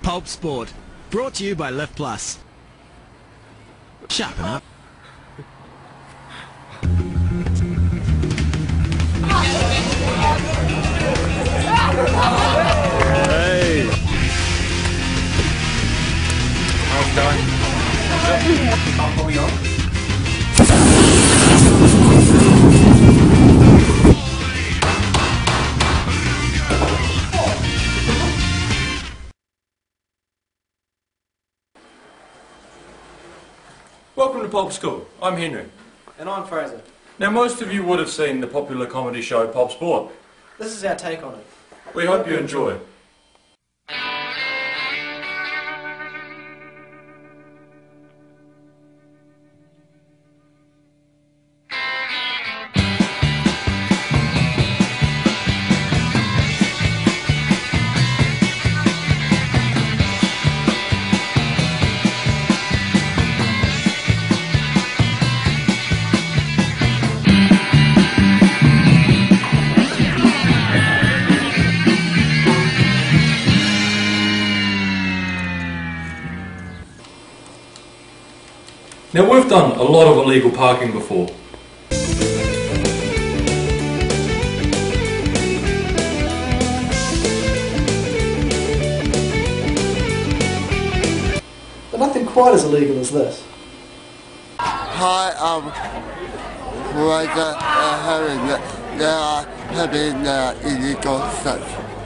Pulp Sport, brought to you by Lift Plus. Sharpen up. Hey! How's it going? Are we on? Welcome to Pulp School. I'm Henry. And I'm Fraser. Now most of you would have seen the popular comedy show Pulp Sport. This is our take on it. We hope you enjoy. Now we've done a lot of illegal parking before. But nothing quite as illegal as this. Hi, Fraser Herring. They are having illegal sex.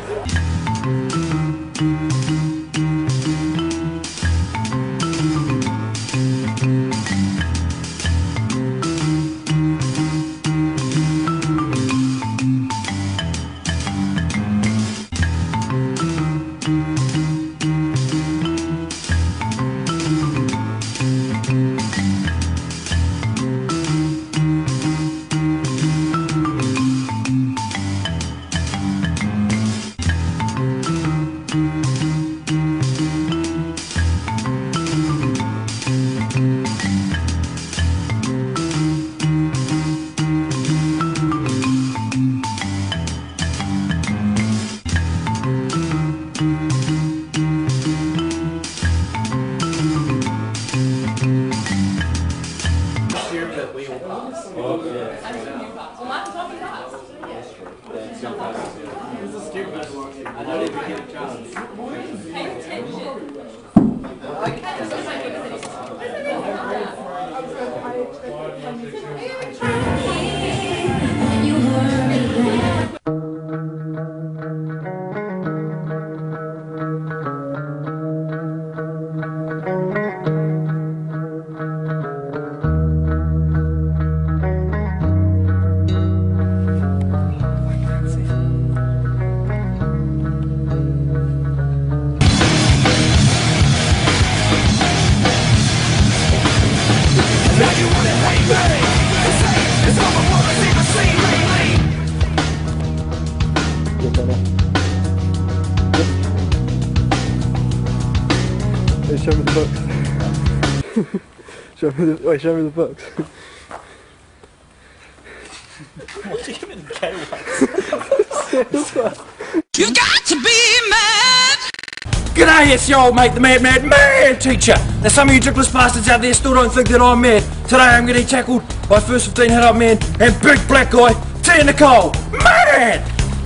Show me the books. Show me the books. What are you giving the gay You got to be mad! G'day, it's your old mate, the mad teacher. Now some of you dribbless bastards out there still don't think that I'm mad. Today I'm getting tackled by first 15 hit up man and big black guy, T in the coal. Mad!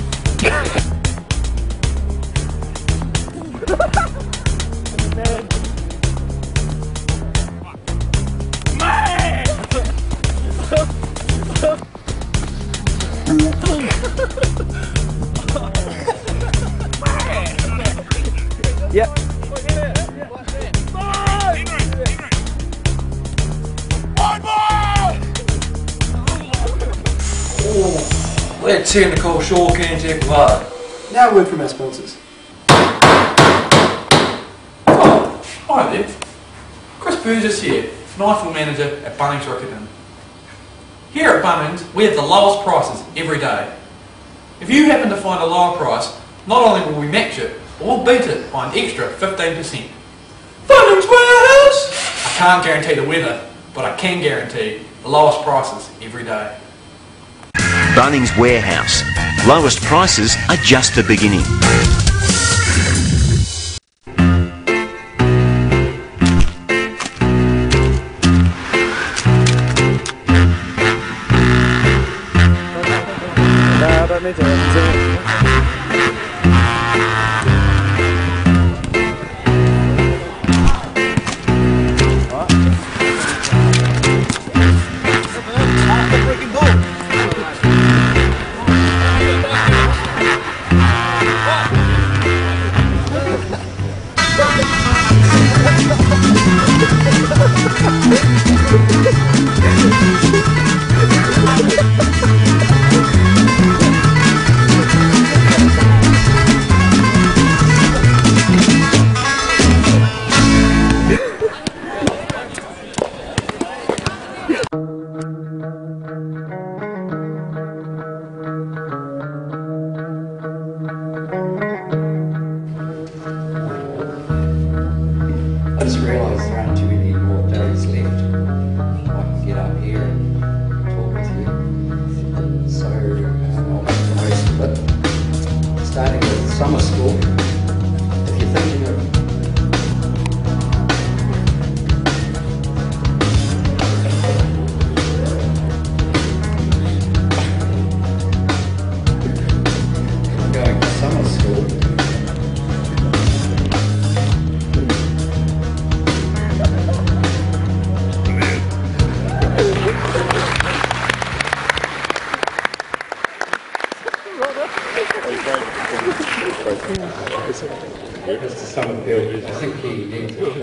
Yep. Oh, that technical sure can take hard. Now a word from our sponsors. Oh, hi there. Chris Burgess here, Knifel Manager at Bunnings Riccarton. Here at Bunnings, we have the lowest prices every day. If you happen to find a lower price, not only will we match it, but we'll beat it by an extra 15%. Bunnings Warehouse! I can't guarantee the weather, but I can guarantee the lowest prices every day. Bunnings Warehouse. Lowest prices are just the beginning. I just realised there aren't too many more days left. I can get up here and talk with you. So I'll make the most of it. Starting with summer school. If you're thinking of going to summer school, Mr. Summerfield, I think he needs it.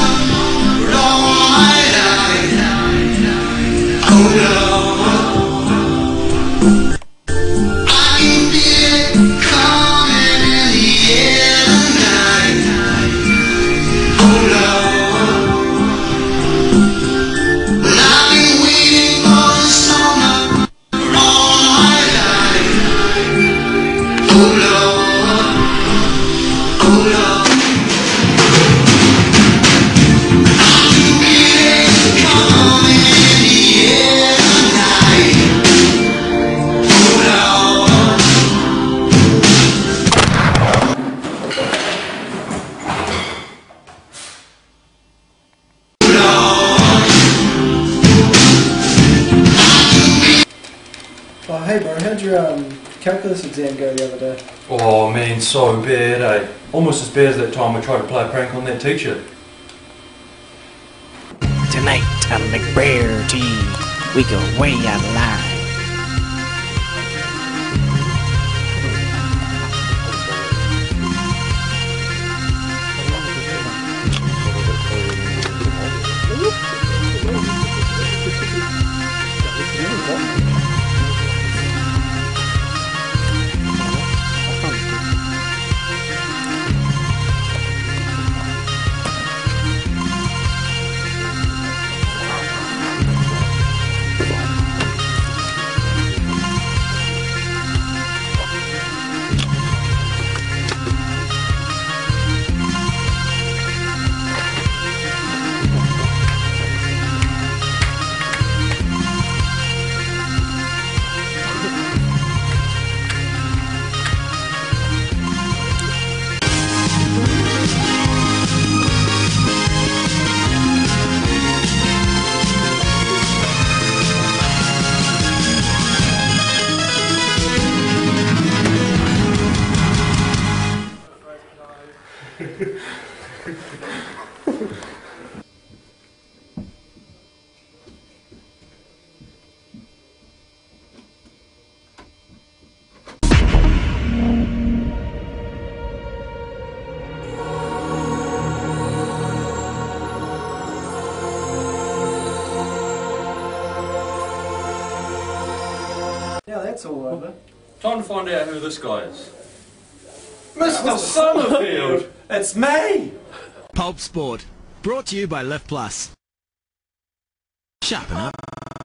Oh, hey bro, how'd your calculus exam go the other day? Oh man, so bad, eh? Almost as bad as that time we tried to play a prank on that teacher. Tonight on McBrearty, we go way out of line. Yeah, that's all over. Time to find out who this guy is. Mr. Summerfield! It's me! Pulp Sport. Brought to you by Lift Plus. Sharpen up.